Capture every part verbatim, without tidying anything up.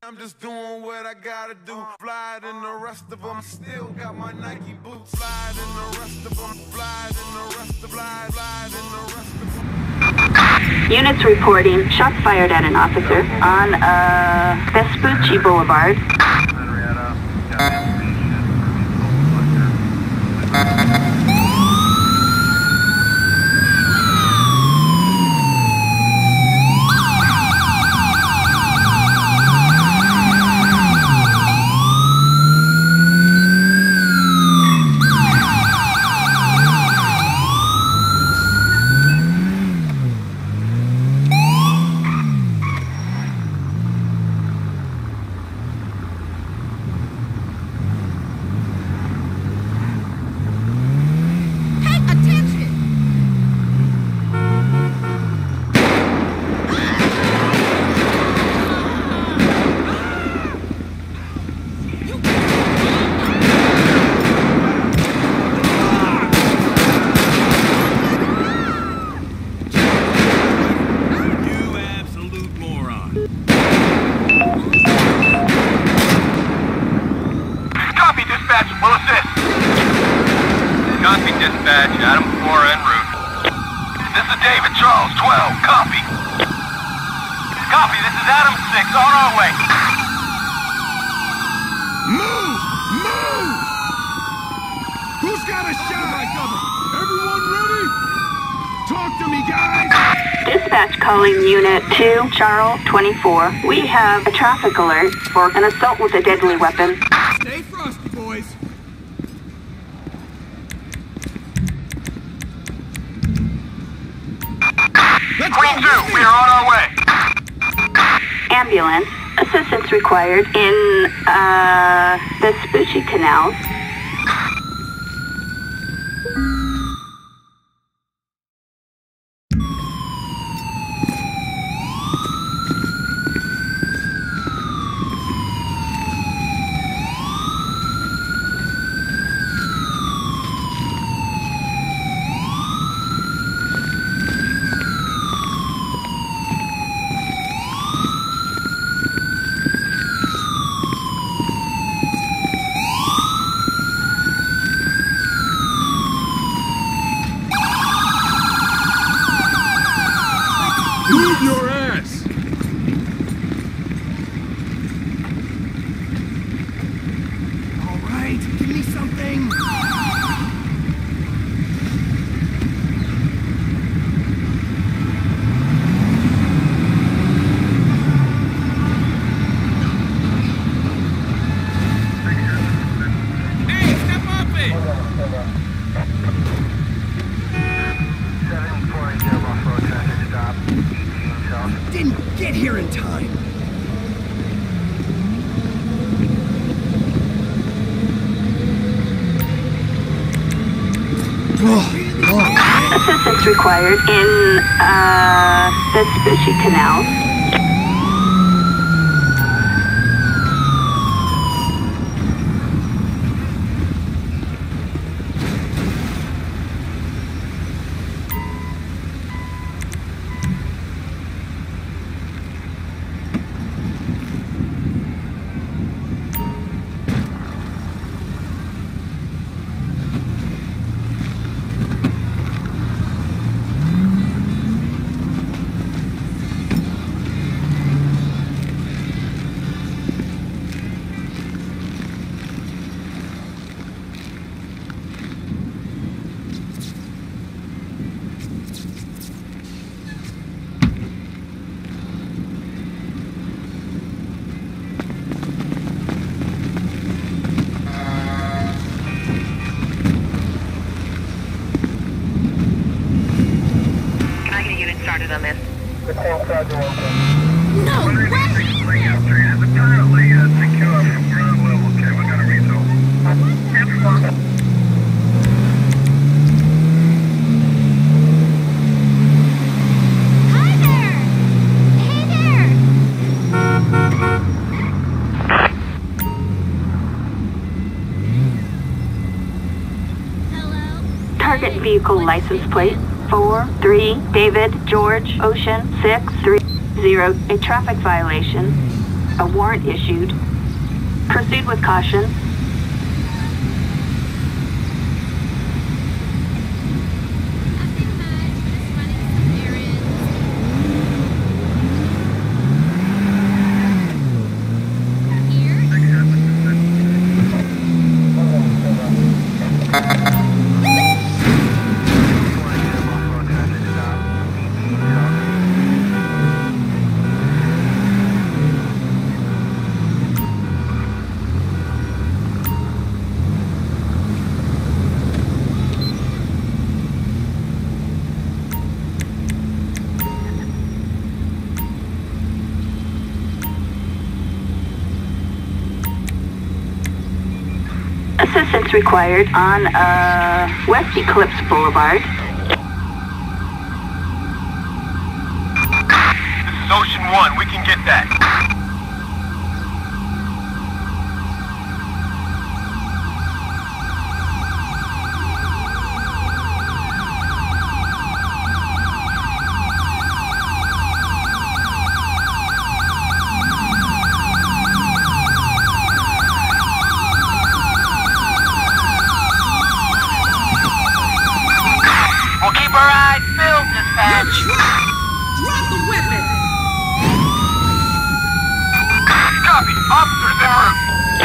I'm just doing what I gotta do. Fly than the rest of them. Still got my Nike boots. Fly than the rest of them. Fly than the rest of fly, fly than the rest of them. Units reporting shots fired at an officer on uh, Vespucci Boulevard. Dispatch, Adam four en route. This is David, Charles twelve, copy. Copy, this is Adam six, on our way. Move! Move! Who's got a shot? Everyone ready? Talk to me, guys! Dispatch calling Unit two, Charles twenty-four. We have a traffic alert for an assault with a deadly weapon. Stay frosty, boys. Queen two, we are on our way. Ambulance. Assistance required in, uh, Vespucci Canal. Move your ass! All right, give me something. Hey, step up it! Didn't get here in time. Assistance required in, uh, Vespucci Canal. Started on this. No way! Is apparently uh, secure from ground level. Okay, we're gonna resolve. Hi there! Hey there! Hello? Target vehicle license plate. Four, three, David, George, Ocean, six, three, zero, a traffic violation. A warrant issued. Proceed with caution. Assistance required on uh, West Eclipse Boulevard. This is Ocean One. We can get that. Drop the weapon! Copy. Officers en route.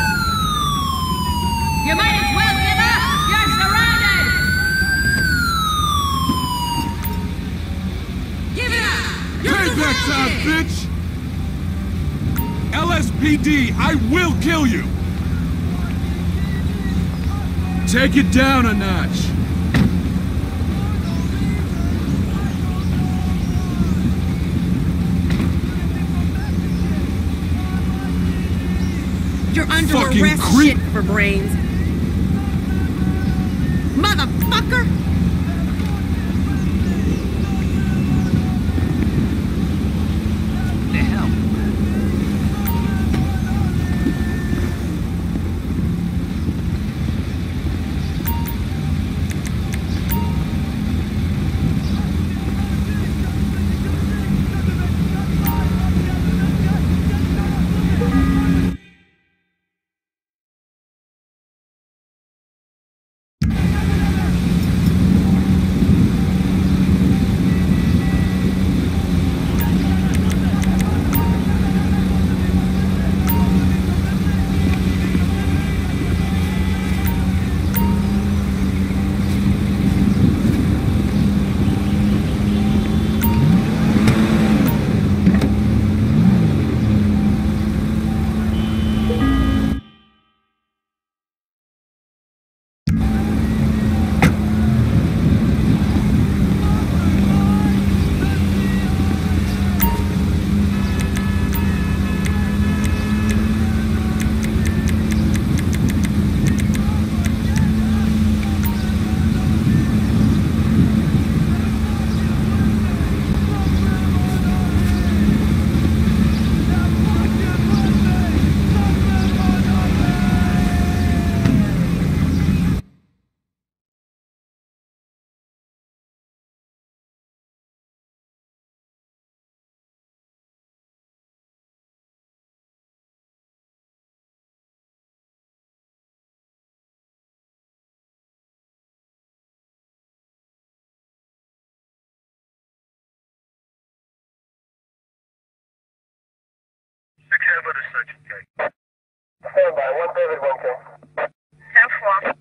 You might as well give up! You're surrounded! Give it up! You're Take that surrounded! sound, bitch! L S P D, I will kill you! Take it down a notch. You're under Fucking arrest, creep. shit for brains. Motherfucker! The hell? Six head with a search, okay. Stand by, one David, one King. ten four.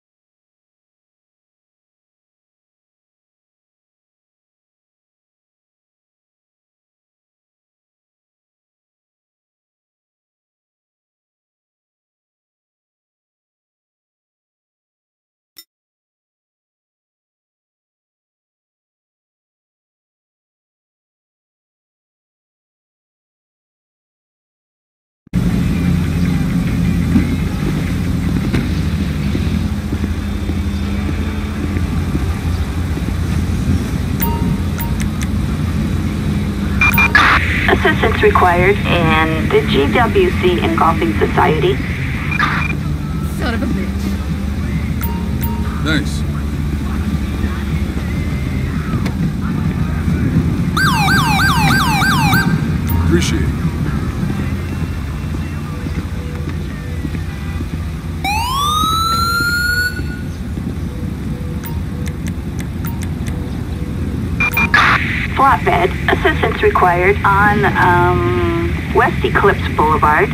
Assistance required in the G W C Engulfing Society. Son of a bitch. Thanks. Appreciate it. flatbed. Assistance required on um, West Eclipse Boulevard.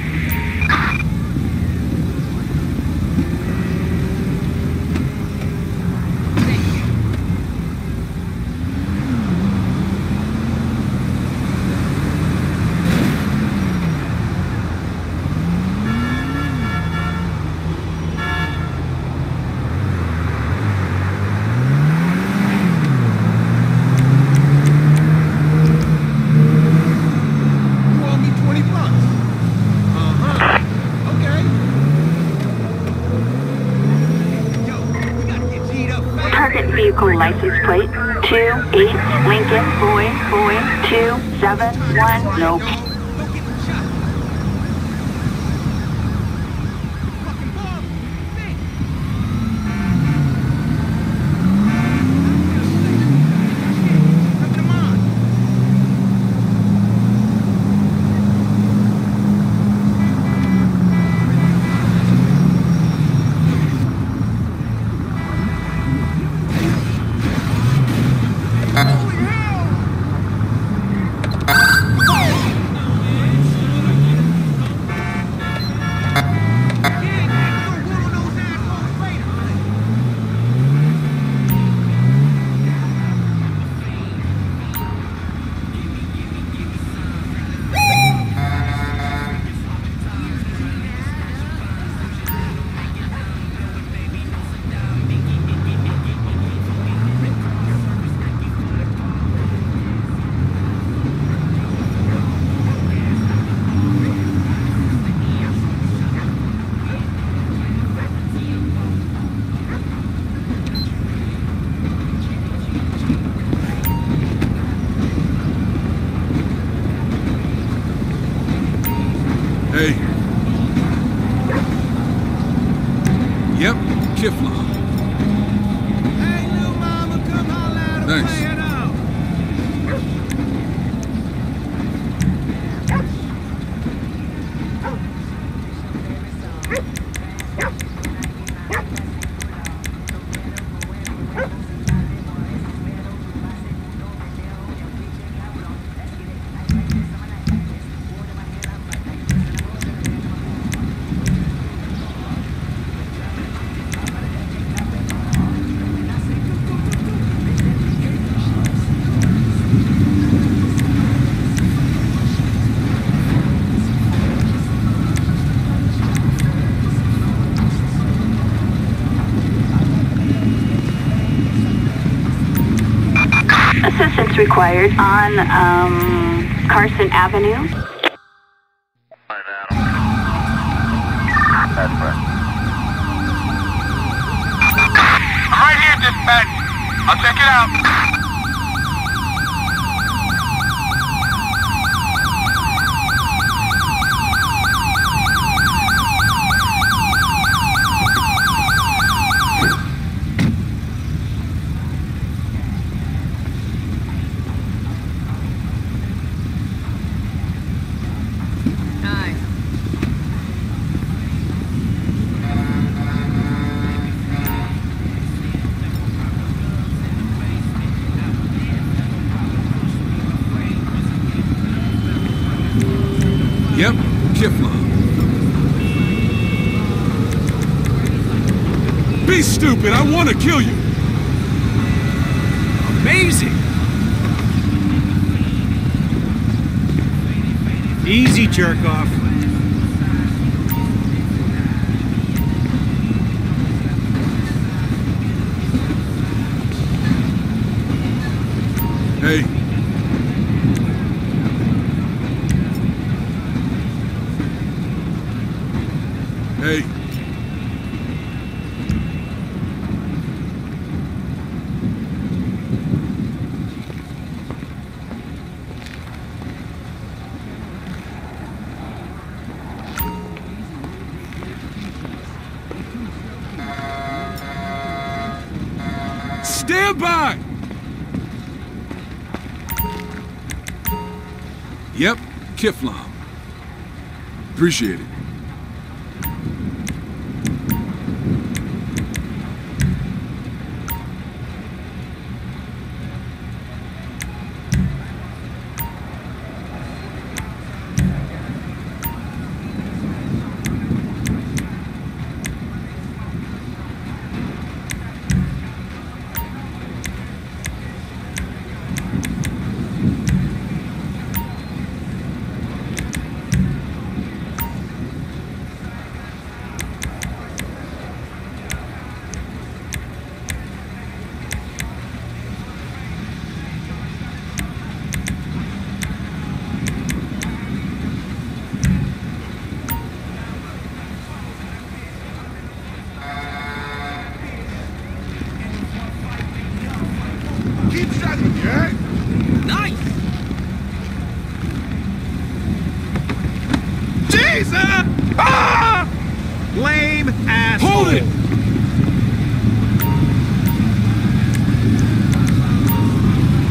Vehicle license plate two eight Lincoln Boy Boy two seven one. No. Hey. Yep, Kiflon. Hey, little mama, come holler at him. Thanks. Play it out. Assistance required on um, Carson Avenue. That's right. I'm right here, dispatch. I'll check it out. Yep, Kiflon. Be stupid, I want to kill you. Amazing. Easy, jerk off. Hey. Hey. Stand by! Yep, Kiflon. Appreciate it.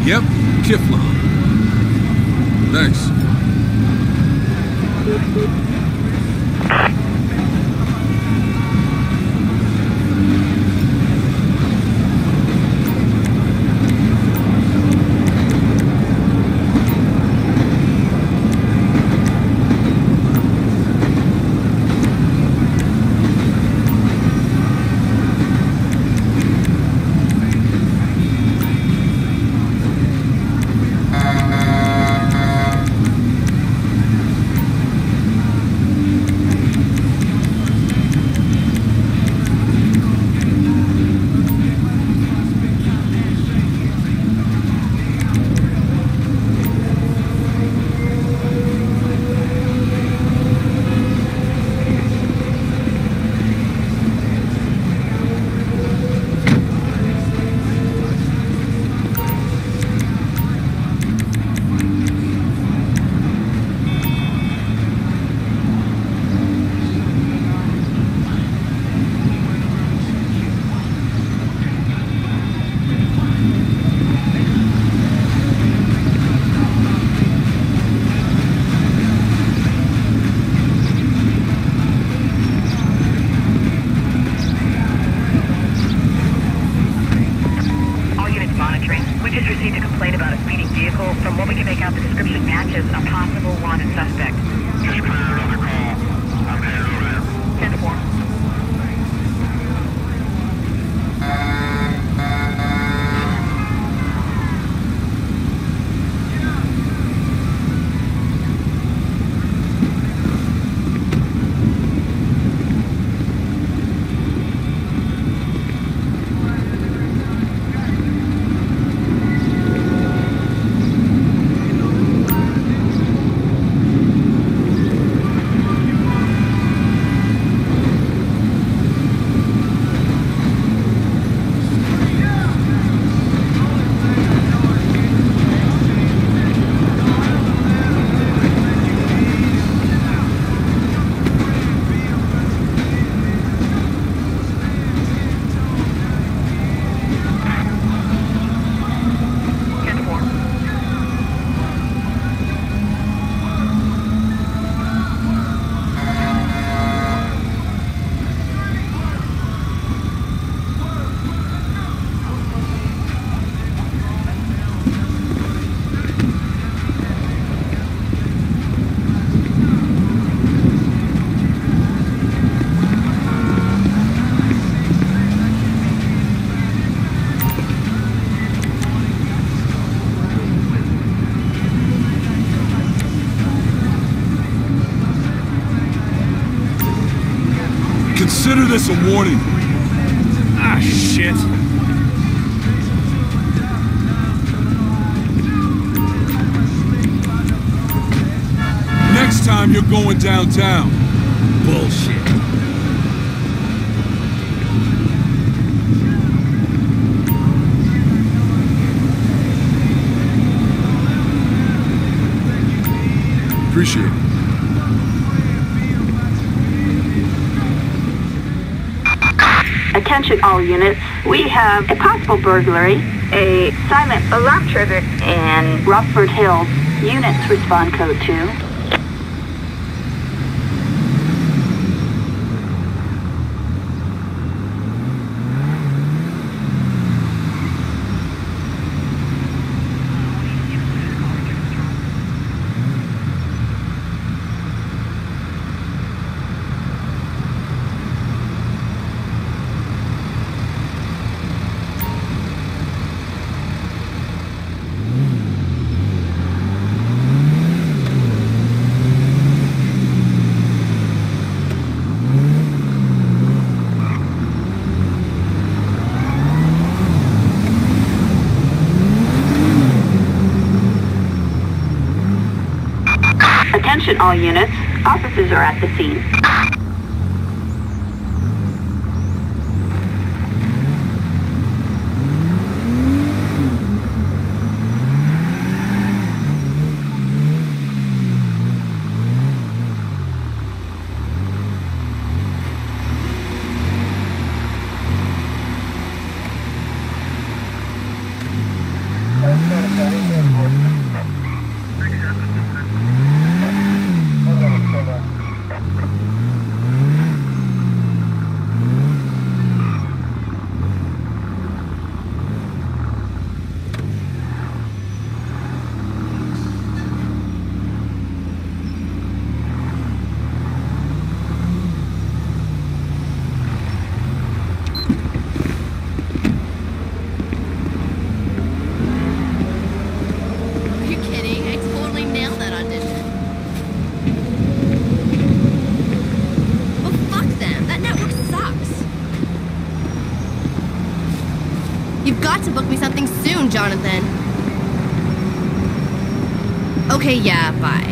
Yep, Kiflam. Thanks. Consider this a warning. Ah, shit. Next time you're going downtown. Bullshit. Appreciate it. Attention all units, we have a possible burglary, a silent alarm triggered in Rockford Hills. Units respond code two. Attention all units, officers are at the scene. Let's go to got to book me something soon, Jonathan. Okay, yeah, bye.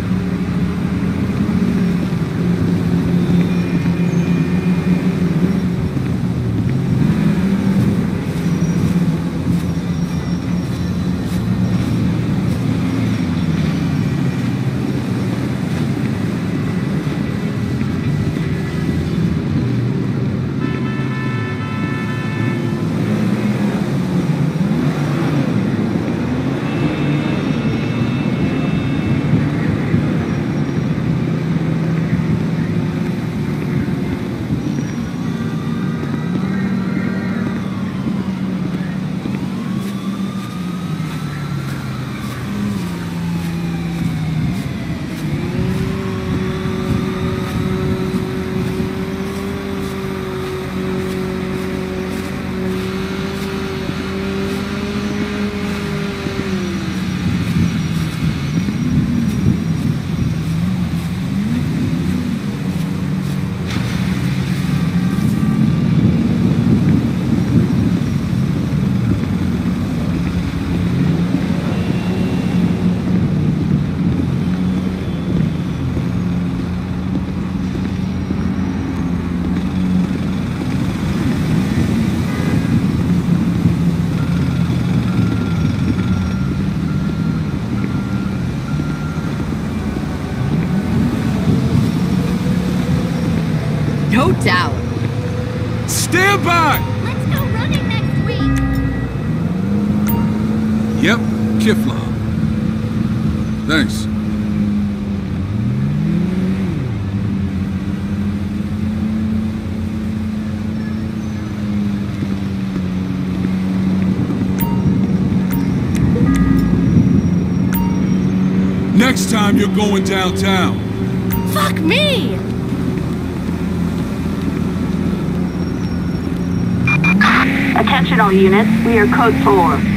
No doubt. Stand by! Let's go running next week. Yep, Kiflon. Thanks. Next time you're going downtown. Fuck me! Attention all units, we are code four.